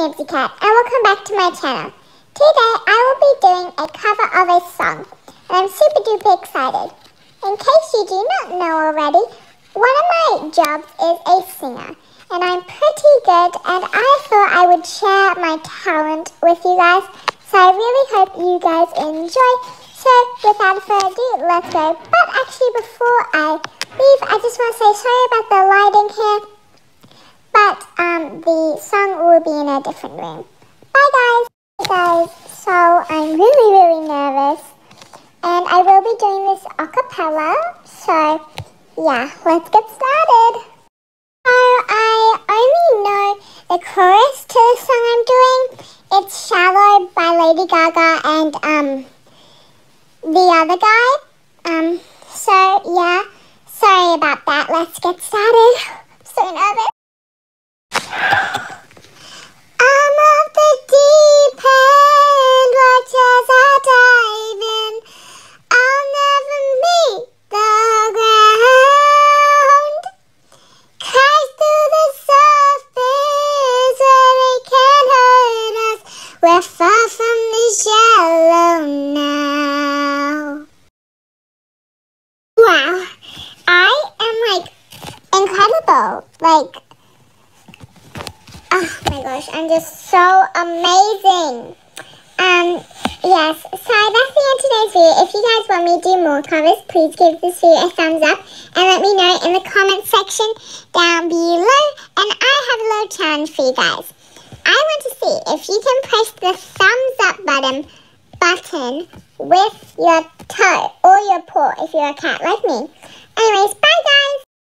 Nancy Cat, and welcome back to my channel. Today I will be doing a cover of a song, and I'm super duper excited. In case you do not know already, one of my jobs is a singer, and I'm pretty good, and I thought I would share my talent with you guys, so I really hope you guys enjoy. So without further ado, let's go. But actually before I leave, I just want to say sorry about the lighting here. But the song will be in a different room. Bye guys! Hey guys, so I'm really nervous. And I will be doing this a cappella. So yeah, let's get started. So I only know the chorus to the song I'm doing. It's Shallow by Lady Gaga and the other guy. So yeah, sorry about that. Let's get started. I'm so nervous. I'm off the deep end, watch as I dive in. I'll never meet the ground. Crash through the surface where they can't hurt us. We're far from the shallow now. Wow, I am incredible. Oh my gosh, I'm just so amazing. Yes, so that's the end of today's video. If you guys want me to do more covers, please give this video a thumbs up and let me know in the comment section down below. And I have a little challenge for you guys. I want to see if you can press the thumbs up button with your toe or your paw if you're a cat like me. Anyways, bye guys!